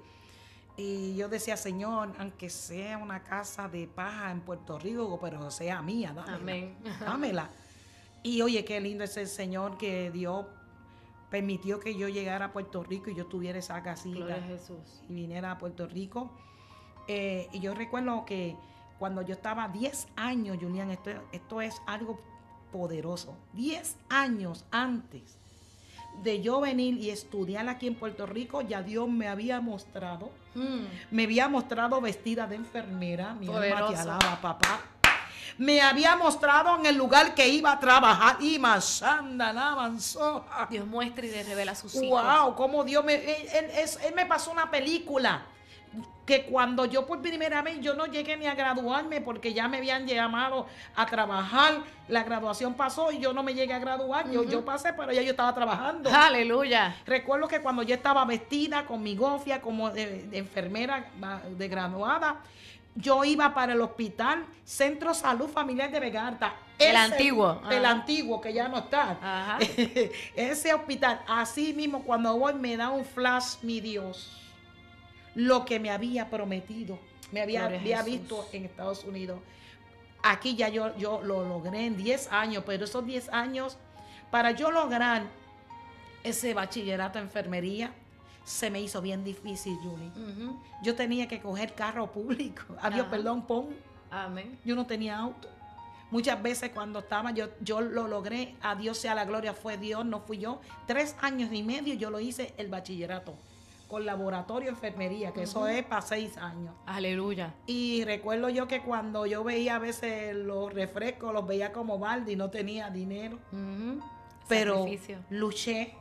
Y yo decía, Señor, aunque sea una casa de paja en Puerto Rico, pero sea mía, dámela. Amén. Dámela. Y oye, qué lindo es el Señor que Dios permitió que yo llegara a Puerto Rico y yo tuviera esa casita Gloria a Jesús. y viniera a Puerto Rico. Eh, y yo recuerdo que cuando yo estaba diez años, Julián, esto, esto es algo poderoso. diez años antes de yo venir y estudiar aquí en Puerto Rico, ya Dios me había mostrado, Mm. me había mostrado vestida de enfermera, mi alma te Poderoso. alaba, papá. Me había mostrado en el lugar que iba a trabajar y Mashanda avanzó. Dios muestra y le revela a sus hijos. Wow, cómo Dios me, él, él- es- él me pasó una película que cuando yo por primera vez yo no llegué ni a graduarme porque ya me habían llamado a trabajar, la graduación pasó y yo no me llegué a graduar, yo, yo pasé, pero ya yo estaba trabajando. Aleluya. Recuerdo que cuando yo estaba vestida con mi gofia como de, de enfermera va- de graduada, yo iba para el hospital Centro Salud Familiar de Vega Alta. El Ese- antiguo. El Ajá. antiguo, que ya no está. Ajá. Ese hospital, así mismo cuando voy me da un flash, mi Dios, lo que me había prometido, me había, Gloria a había Jesús. visto en Estados Unidos. Aquí ya yo, yo lo logré en diez años, pero esos diez años, para yo lograr ese bachillerato en enfermería, se me hizo bien difícil, Julie. Ujú. Yo tenía que coger carro público. Adiós, Ajá. perdón, pon. Amén. Yo no tenía auto. Muchas veces cuando estaba, yo, yo lo logré, a Dios sea la gloria, fue Dios, no fui yo. Tres años y medio yo lo hice el bachillerato con laboratorio de enfermería, que uh-huh. eso es para seis años. Aleluya. Y recuerdo yo que cuando yo veía a veces los refrescos, los veía como balde y no tenía dinero. Uh-huh. Pero Sacrificio. luché,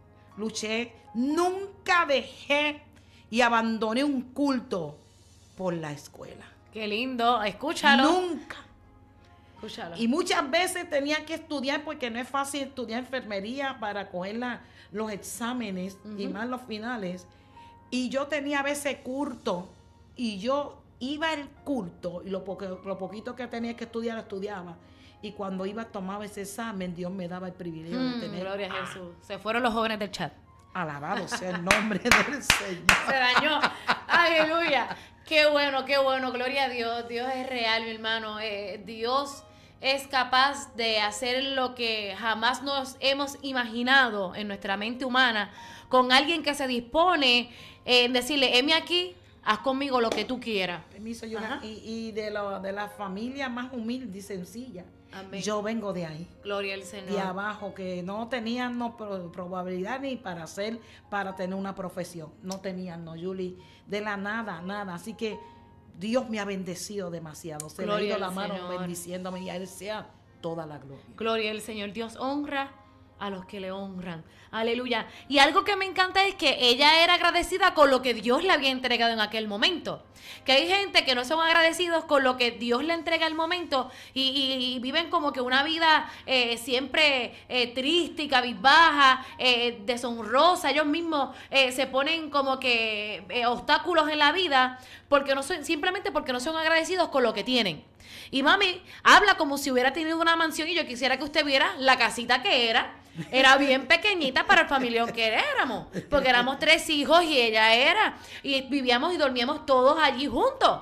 luché, nunca dejé y abandoné un culto por la escuela. Qué lindo, escúchalo. Nunca. Escúchalo. Y muchas veces tenía que estudiar porque no es fácil estudiar enfermería para coger la, los exámenes uh-huh. y más los finales. Y yo tenía a veces curto y yo iba al culto y lo, po- lo poquito que tenía que estudiar, estudiaba. Y cuando iba a tomar ese examen, Dios me daba el privilegio mm, de tener... Gloria a Jesús. Se fueron los jóvenes del chat. Alabado sea el nombre del Señor. Se dañó. Aleluya. Qué bueno, qué bueno. Gloria a Dios. Dios es real, mi hermano. Eh, Dios es capaz de hacer lo que jamás nos hemos imaginado en nuestra mente humana con alguien que se dispone en decirle, heme aquí, haz conmigo lo que tú quieras. Permiso, yo y, y de, lo, de la familia más humilde y sencilla. Amén. Yo vengo de ahí. Gloria al Señor. De abajo, que no tenían no, pro, probabilidad ni para hacer, para tener una profesión. No tenían, no, Julie, de la nada, nada. Así que Dios me ha bendecido demasiado. Se Gloria le ha ido la al mano Señor. bendiciéndome y a Él sea toda la gloria. Gloria al Señor. Dios honra a los que le honran. Aleluya. Y algo que me encanta es que ella era agradecida con lo que Dios le había entregado en aquel momento. Que hay gente que no son agradecidos con lo que Dios le entrega el momento y, y, y viven como que una vida eh, siempre eh, triste y cabizbaja, eh, deshonrosa. Ellos mismos eh, se ponen como que eh, obstáculos en la vida porque no son, simplemente porque no son agradecidos con lo que tienen. Y mami habla como si hubiera tenido una mansión y yo quisiera que usted viera la casita que era. Era bien pequeñita para el familión que éramos, porque éramos tres hijos y ella era, y vivíamos y dormíamos todos allí juntos.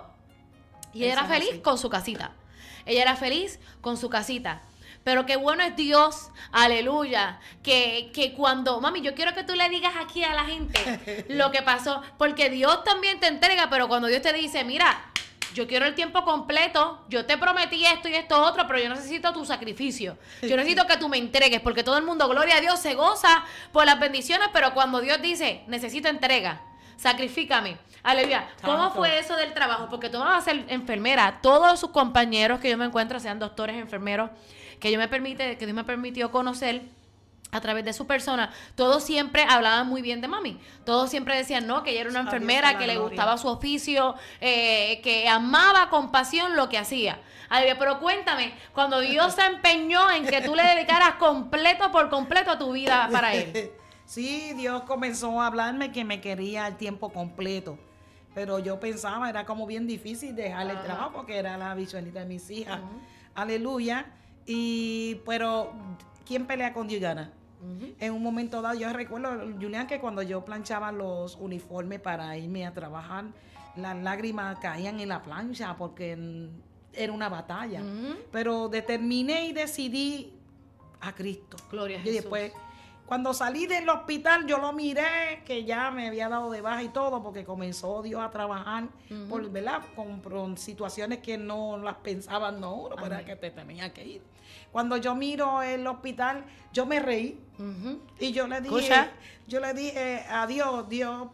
Y ella era feliz con su casita. Ella era feliz con su casita. Pero qué bueno es Dios, aleluya, que, que cuando, mami, yo quiero que tú le digas aquí a la gente lo que pasó, porque Dios también te entrega, pero cuando Dios te dice, mira, yo quiero el tiempo completo, yo te prometí esto y esto otro, pero yo necesito tu sacrificio. Yo necesito que tú me entregues, porque todo el mundo, gloria a Dios, se goza por las bendiciones, pero cuando Dios dice, necesito entrega, sacrifícame. Aleluya. ¿Cómo fue eso del trabajo? Porque tú no vas a ser enfermera. Todos sus compañeros que yo me encuentro, sean doctores, enfermeros, que yo me permite, que Dios me permitió conocer a través de su persona, todos siempre hablaban muy bien de mami. Todos siempre decían, no, que ella era una enfermera, que le gustaba su oficio, eh, que amaba con pasión lo que hacía. Aleluya. Pero cuéntame, cuando Dios se empeñó en que tú le dedicaras completo por completo a tu vida para Él. Sí, Dios comenzó a hablarme que me quería el tiempo completo. Pero yo pensaba, era como bien difícil dejarle el trabajo porque era la bichuelita de mis hijas. Uh-huh. Aleluya. Y, pero, ¿quién pelea con Dios gana? Uh-huh. En un momento dado, yo recuerdo, Julián, que cuando yo planchaba los uniformes para irme a trabajar, las lágrimas caían en la plancha porque era una batalla. Uh-huh. Pero determiné y decidí a Cristo. Gloria a y Jesús. Después, cuando salí del hospital, yo lo miré, que ya me había dado de baja y todo, porque comenzó Dios a trabajar, uh-huh. por, ¿verdad? Con, con situaciones que no las pensaban, no, uno, para que te tenía que ir. Cuando yo miro el hospital, yo me reí. Uh-huh. Y yo le dije, ¿Escucha? yo le dije, adiós, Dios,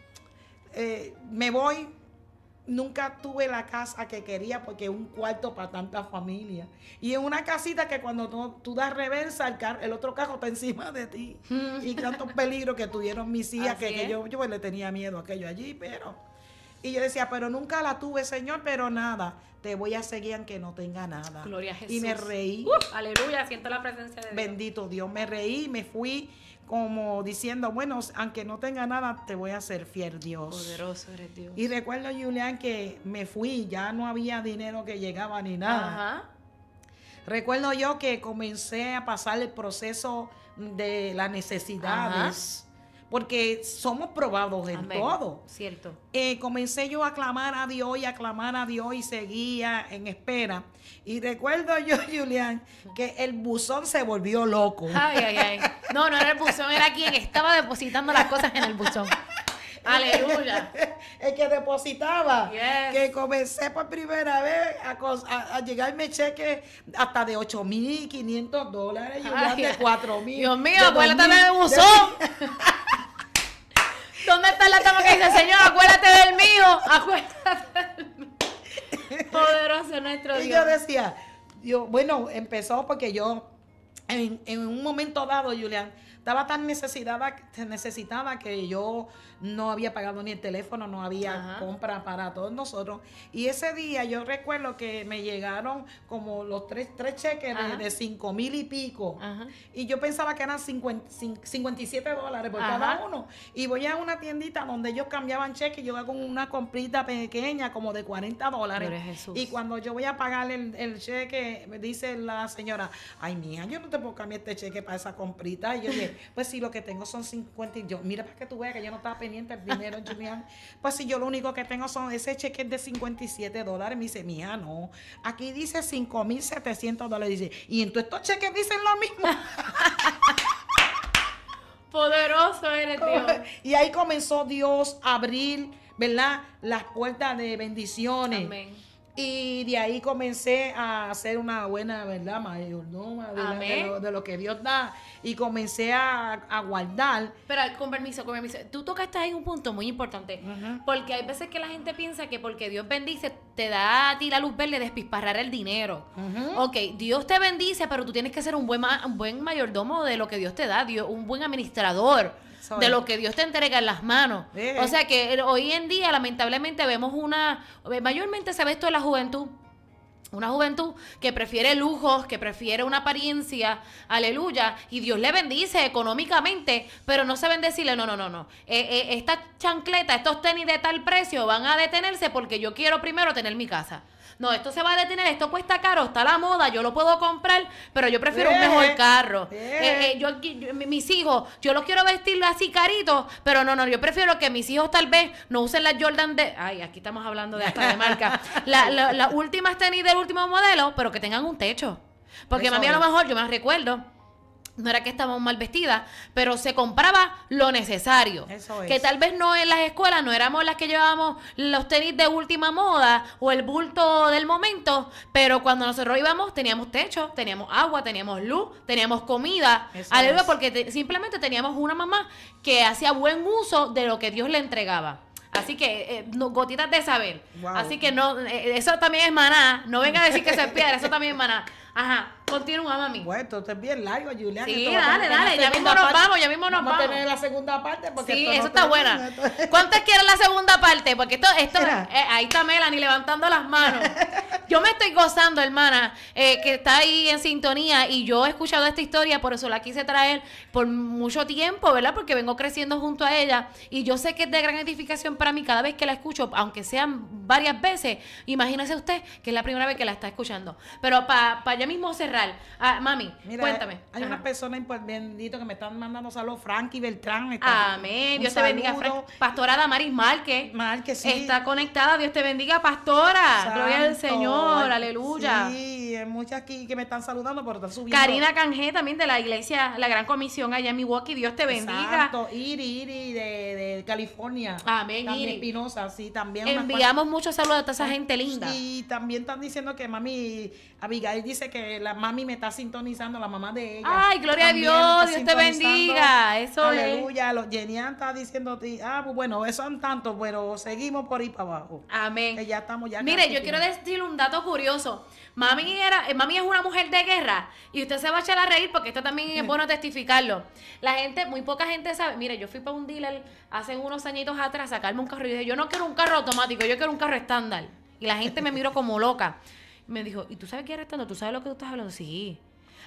eh, me voy. Nunca tuve la casa que quería porque es un cuarto para tanta familia. Y es una casita que cuando tú, tú das reversa, el, car el otro carro está encima de ti. Y tantos peligros que tuvieron mis hijas, que, que yo, yo pues, le tenía miedo a aquello allí, pero... Y yo decía, pero nunca la tuve, Señor, pero nada. Te voy a seguir aunque no tenga nada. Gloria a Jesús. Y me reí. Uh, aleluya, siento la presencia de Dios. Bendito Dios, me reí, me fui como diciendo, bueno, aunque no tenga nada, te voy a ser fiel, Dios. Poderoso eres Dios. Y recuerdo, Julián, que me fui, ya no había dinero que llegaba ni nada. Ajá. Recuerdo yo que comencé a pasar el proceso de las necesidades. Ajá. Porque somos probados en Amén. todo. Cierto. Eh, comencé yo a clamar a Dios y a clamar a Dios y seguía en espera. Y recuerdo yo, Julián, que el buzón se volvió loco. Ay, ay, ay. No, no era el buzón, era quien estaba depositando las cosas en el buzón. Aleluya. El que depositaba. Yes. Que comencé por primera vez a, a, a llegarme cheques hasta de ocho mil y quinientos dólares y un de cuatro mil. Dios mío, acuérdate del buzón. ¿Dónde está la tama que dice, Señor, acuérdate del mío? Acuérdate del mío. Poderoso nuestro Dios. Y yo decía, yo, bueno, empezó porque yo, en, en un momento dado, Julián, estaba tan necesitada, necesitada que yo no había pagado ni el teléfono, no había Ajá. compra para todos nosotros. Y ese día yo recuerdo que me llegaron como los tres, tres cheques de, de cinco mil y pico. Ajá. Y yo pensaba que eran cincuenta, cincuenta y siete dólares por Ajá. cada uno. Y voy a una tiendita donde ellos cambiaban cheques, yo hago una comprita pequeña como de cuarenta dólares. Y cuando yo voy a pagar el, el cheque, me dice la señora, ay mía, yo no te puedo cambiar este cheque para esa comprita. Y yo dije, pues si lo que tengo son cincuenta, y yo, mira para que tú veas que yo no estaba pendiente el dinero, Julián. Pues si yo lo único que tengo son ese cheque de cincuenta y siete dólares, me dice, mía, no, aquí dice cinco mil setecientos dólares, dice, y en todos estos cheques dicen lo mismo. Poderoso eres Dios. Y ahí comenzó Dios a abrir, ¿verdad?, las puertas de bendiciones. Amén. Y de ahí comencé a hacer una buena, ¿verdad?, mayordoma de, de, lo, de lo que Dios da. Y comencé a, a guardar. Pero con permiso, con permiso. Tú tocaste ahí un punto muy importante. Uh-huh. Porque hay veces que la gente piensa que porque Dios bendice, te da a ti la luz verde de despilfarrar el dinero. Uh-huh. Ok, Dios te bendice, pero tú tienes que ser un buen, un buen mayordomo de lo que Dios te da, Dios, un buen administrador de lo que Dios te entrega en las manos. Eh. O sea que hoy en día lamentablemente vemos una, mayormente se ve esto en la juventud, una juventud que prefiere lujos, que prefiere una apariencia, aleluya, y Dios le bendice económicamente, pero no saben decirle, no, no, no, no, eh, eh, esta chancleta, estos tenis de tal precio van a detenerse porque yo quiero primero tener mi casa. No, esto se va a detener, esto cuesta caro, está la moda, yo lo puedo comprar, pero yo prefiero yeah. un mejor carro. Yeah. Eh, eh, yo, yo, mis hijos, yo los quiero vestir así caritos, pero no, no, yo prefiero que mis hijos tal vez no usen las Jordan de... Ay, aquí estamos hablando de hasta de marca. Las la, la últimas tenis del último modelo, pero que tengan un techo. Porque mami, a lo mejor, yo me recuerdo... No era que estábamos mal vestidas, pero se compraba lo necesario. Eso es. Que tal vez no en las escuelas, no éramos las que llevábamos los tenis de última moda o el bulto del momento, pero cuando nosotros íbamos teníamos techo, teníamos agua, teníamos luz, teníamos comida. Aleluya, porque te, simplemente teníamos una mamá que hacía buen uso de lo que Dios le entregaba. Así que, eh, no, gotitas de saber. Wow. Así que no, eh, eso también es maná. No venga a decir que eso es piedra, eso también es maná. Ajá, continúa, mami. Bueno, esto es bien largo, Julián. Sí, dale, dale, ya mismo nos vamos, ya mismo nos vamos. Vamos a tener la segunda parte porque sí, esto eso no está buena. ¿Cuántas quieren la segunda parte? Porque esto, esto, eh, ahí está Melanie levantando las manos. Yo me estoy gozando, hermana, eh, que está ahí en sintonía y yo he escuchado esta historia, por eso la quise traer por mucho tiempo, ¿verdad? Porque vengo creciendo junto a ella y yo sé que es de gran edificación para mí cada vez que la escucho, aunque sean varias veces. Imagínese usted que es la primera vez que la está escuchando. Pero para pa ya mismo cerrar, ah, mami, mira, cuéntame. Hay Ajá. unas personas bendito que me están mandando saludos. Frankie Beltrán. Amén. Dios te bendiga, Frank. Pastora Damaris Márquez. Márquez, sí. Está conectada. Dios te bendiga, pastora. Santo. Gloria al Señor. Aleluya. Sí, hay muchas aquí que me están saludando, pero están subiendo. Karina Canje también de la iglesia, la Gran Comisión allá en Milwaukee. Dios te bendiga. Exacto. Iri, Iri de, de California. Amén, también Iri. Espinosa, sí, también. Enviamos muchos saludos a toda esa gente linda. Y también están diciendo que mami, Abigail dice que la mami me está sintonizando, la mamá de ella. Ay, gloria a Dios, Dios te bendiga. Eso aleluya, es. Genian está diciendo, ah, bueno, eso son tantos, pero seguimos por ahí para abajo. Amén. Que ya estamos ya. Mire, yo quiero decir un dato curioso. Mami era, mami es una mujer de guerra y usted se va a echar a reír porque esto también es bueno testificarlo. La gente, muy poca gente sabe. Mire, yo fui para un dealer hace unos añitos atrás a sacarme un carro y dije, yo no quiero un carro automático, yo quiero un carro estándar. Y la gente me miró como loca. Me dijo, ¿y tú sabes qué es estándar? ¿Tú sabes lo que tú estás hablando? Sí.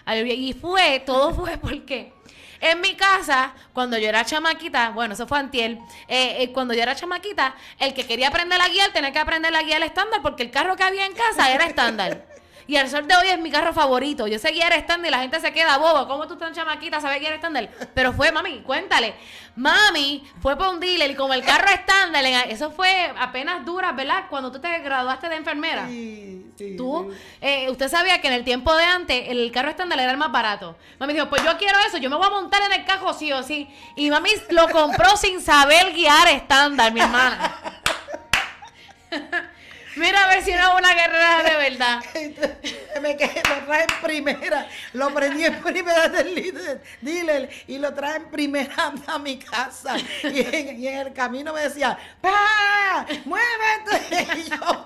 Y fue, todo fue porque en mi casa, cuando yo era chamaquita, bueno, eso fue antier, eh, eh, cuando yo era chamaquita, el que quería aprender la guía, tenía que aprender la guía al estándar porque el carro que había en casa era estándar. Y al sol de hoy es mi carro favorito. Yo sé guiar estándar y la gente se queda boba. ¿Cómo tú tan chamaquita sabes guiar estándar? Pero fue, mami, cuéntale. Mami fue para un dealer y como el carro estándar, eso fue apenas duras, ¿verdad? Cuando tú te graduaste de enfermera. Sí, Sí, Tú, sí. eh, usted sabía que en el tiempo de antes el carro estándar era el más barato. Mami dijo, pues yo quiero eso, yo me voy a montar en el carro sí o sí. Y mami lo compró sin saber guiar estándar, mi hermana. Mira a ver si no es una guerrera de verdad. Me quedé, lo traje en primera, lo prendí en primera del líder, dealer y lo traje en primera a mi casa. Y en, y en el camino me decía, ¡pa! ¡Muévete! Y yo,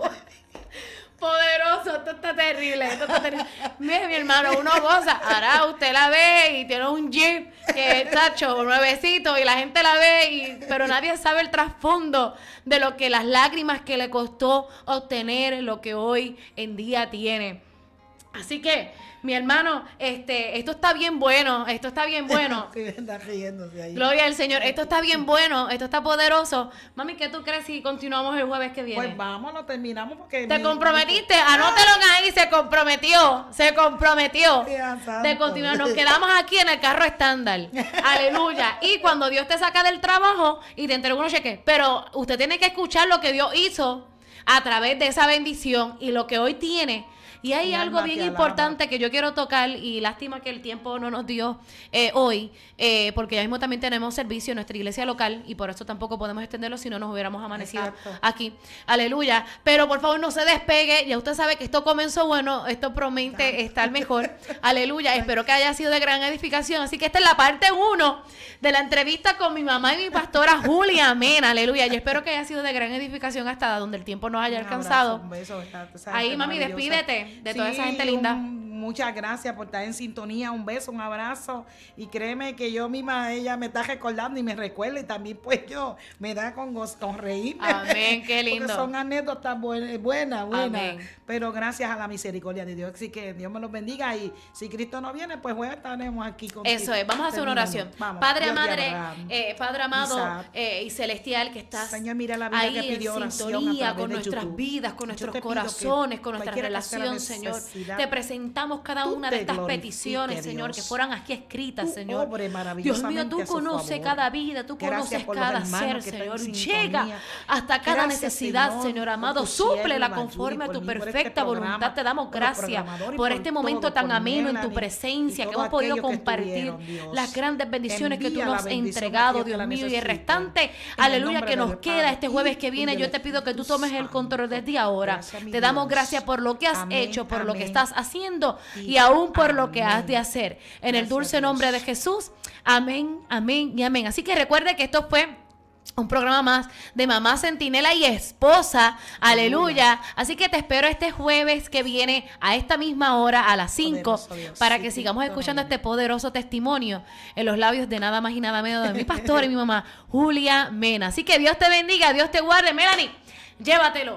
Poderoso, esto está terrible, esto está terrible. Mire, mi hermano, uno goza. Ahora usted la ve y tiene un Jeep que es tacho, nuevecito, y la gente la ve, y, pero nadie sabe el trasfondo de lo que las lágrimas que le costó obtener lo que hoy en día tiene. Así que, mi hermano, este, esto está bien bueno, esto está bien bueno. sí, está riéndose ahí. Gloria al Señor, esto está bien bueno, esto está poderoso. Mami, ¿qué tú crees si continuamos el jueves que viene? Pues vamos, lo terminamos porque... Te mi- comprometiste, anótelo ahí, se comprometió, se comprometió Dios santo. de continuar. Nos quedamos aquí en el carro estándar. Aleluya. Y cuando Dios te saca del trabajo y te entrega unos cheques, pero usted tiene que escuchar lo que Dios hizo a través de esa bendición y lo que hoy tiene. Y hay Mi algo alma bien te importante que yo quiero tocar, y lástima que el tiempo no nos dio eh, hoy, eh, porque ya mismo también tenemos servicio en nuestra iglesia local y por eso tampoco podemos extenderlo si no nos hubiéramos amanecido Exacto. aquí. Aleluya. Pero por favor no se despegue, ya usted sabe que esto comenzó bueno, esto promete estar mejor. Aleluya. Espero que haya sido de gran edificación. Así que esta es la parte uno de la entrevista con mi mamá y mi pastora Julia. Amén. Aleluya. Yo espero que haya sido de gran edificación hasta donde el tiempo nos haya Un alcanzado. abrazo, un beso, ¿verdad? Esa Ahí, gente mami, maravillosa. despídete de toda esa Sí, gente linda. un- muchas gracias por estar en sintonía. Un beso, un abrazo. Y créeme que yo misma, ella me está recordando y me recuerda. Y también, pues yo, me da con, goz- con reírme. Amén, qué lindo. Porque son anécdotas buenas, buenas. buenas. Amén. Pero gracias a la misericordia de Dios. Así que Dios me los bendiga. Y si Cristo no viene, pues bueno, estaremos aquí con Eso es, vamos a hacer una oración. Vamos, Padre, Dios de Madre, Abraham, eh, Padre amado Isaac. eh, y celestial, que estás Señor, mira la vida ahí que pidió en oración a sintonía través con de nuestras YouTube. vidas, con Yo nuestros te pido que corazones, con nuestra cualquiera que sea la relación, Señor. necesidad, Te presentamos cada tú una de te estas glorifiques, peticiones, Señor, que Dios. fueran aquí escritas, Tú Señor. obre Dios mío, maravillosamente tú a su conoces favor. cada vida, tú Gracias conoces por los cada hermanos ser, que están Señor. en Llega sintonía. hasta cada Gracias, necesidad, Señor, Señor por amado. tu Súplela sierva, conforme a Judy, tu por mí, por este perfecta programa, voluntad. Te damos por los gracias programadores, por por este momento todo, tan por ameno en tu Melanie presencia, y que todo hemos podido aquello que compartir estuvieron, Dios. las grandes bendiciones que tú Envía la nos has bendición a entregado, aquellos que Dios la mío, y el necesiten. restante, En el aleluya, nombre que del nos queda Padre este jueves y que viene. del Yo te pido que tú Espíritu tomes el control Santo. desde ahora. Gracias, mi Te damos Dios. gracias por lo que has Amén, hecho, por lo que amén. estás haciendo y Y aún por lo que has de amén. hacer. En el Gracias, dulce Dios. nombre de Jesús. Amén, amén y amén. Así que recuerde que esto fue un programa más de Mamá Centinela y Esposa. Aleluya. Así que te espero este jueves que viene a esta misma hora, a las cinco, Poderoso Dios. para Sí, que sigamos Cristo escuchando vive. este poderoso testimonio en los labios de nada más y nada menos de mi pastor y mi mamá, Julia Mena. Así que Dios te bendiga, Dios te guarde. Melanie, llévatelo.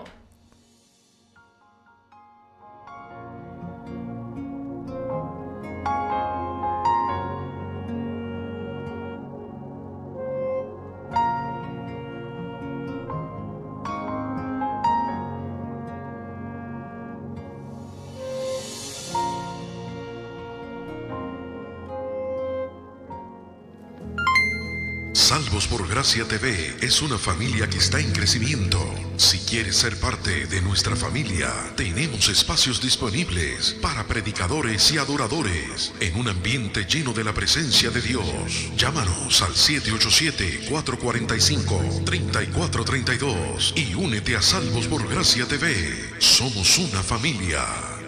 Salvos por Gracia T V es una familia que está en crecimiento. Si quieres ser parte de nuestra familia, tenemos espacios disponibles para predicadores y adoradores en un ambiente lleno de la presencia de Dios. Llámanos al siete ocho siete, cuatro cuatro cinco, tres cuatro tres dos y únete a Salvos por Gracia T V. Somos una familia.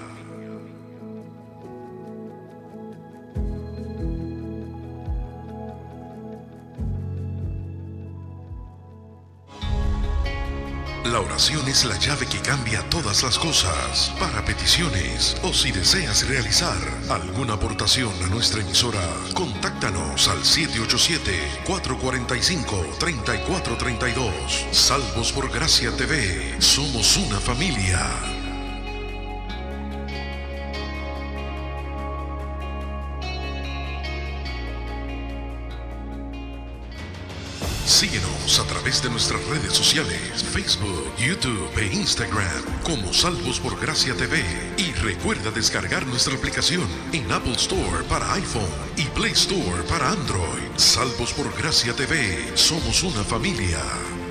La oración es la llave que cambia todas las cosas. Para peticiones o si deseas realizar alguna aportación a nuestra emisora, contáctanos al siete ocho siete, cuatro cuatro cinco, tres cuatro tres dos. Salvos por Gracia T V. Somos una familia. Síguenos a través de nuestras redes sociales, Facebook, YouTube e Instagram como Salvos por Gracia T V. Y recuerda descargar nuestra aplicación en Apple Store para iPhone y Play Store para Android. Salvos por Gracia T V. Somos una familia.